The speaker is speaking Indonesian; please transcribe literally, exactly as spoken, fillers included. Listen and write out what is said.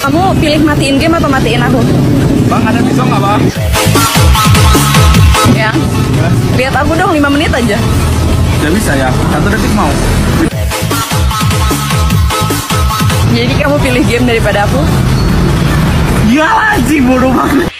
Kamu pilih matiin game atau matiin aku? Bang, ada pisau nggak, Bang? Ya. Lihat aku dong lima menit aja. Gak bisa ya, satu detik mau. Jadi kamu pilih game daripada aku? Ya anjing, bodoh banget.